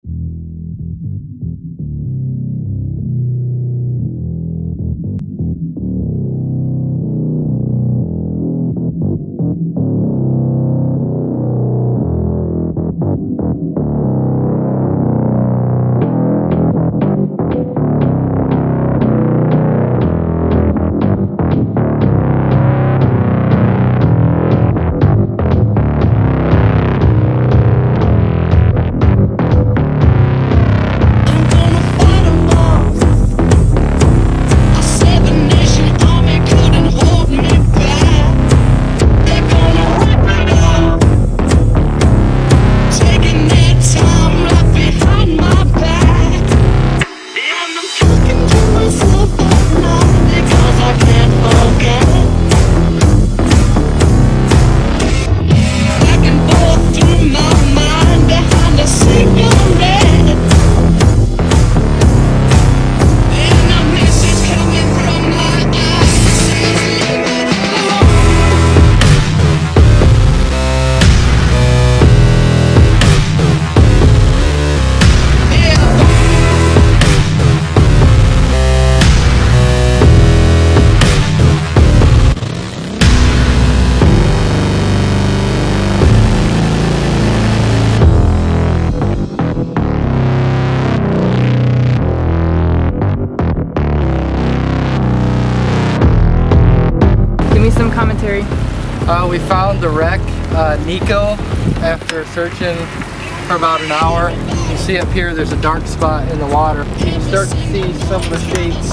Some commentary. We found the wreck, Nico, after searching for about an hour. You see up here there's a dark spot in the water. You can start to see some of the shapes.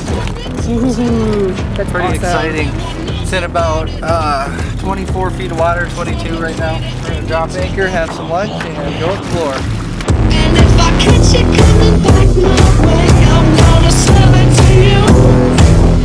That's pretty awesome. Exciting. It's in about 24 feet of water, 22 right now. We're gonna drop anchor, have some lunch, and go explore. And if I catch it coming back my way, I'm gonna sell it to you.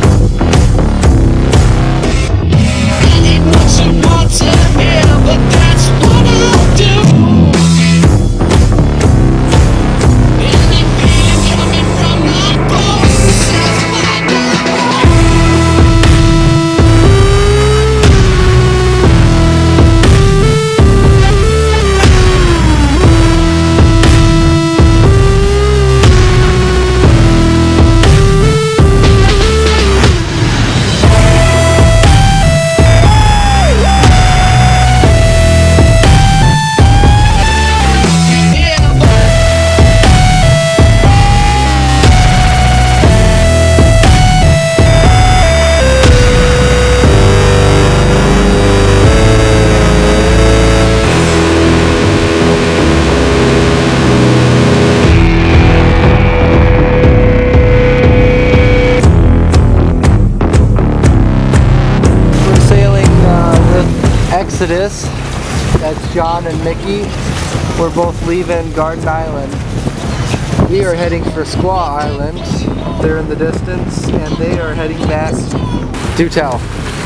Exodus, that's John and Mickey. We're both leaving Garden Island. We are heading for Squaw Island. They're in the distance, and they are heading back. Do tell.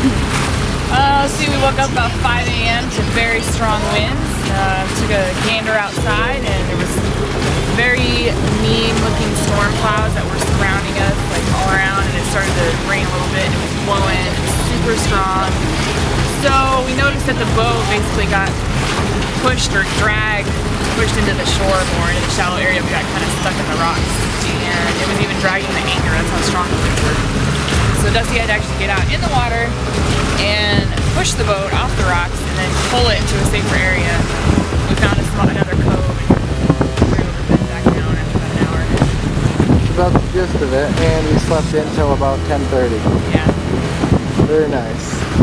See, we woke up about 5 a.m. to very strong winds. Took a gander outside, and there was very mean-looking storm clouds that were surrounding us, like all around, and it started to rain a little bit. It was blowing super strong. So we noticed that the boat basically got pushed or pushed into the shore more, into the shallow area. We got kind of stuck in the rocks, and it was even dragging the anchor. That's how strong the winds were. So Dusty had to actually get out in the water and push the boat off the rocks and then pull it to a safer area. We found another cove and we were able to bed back down after about an hour. That's about the gist of it, and we slept in until about 10:30. Yeah. Very nice.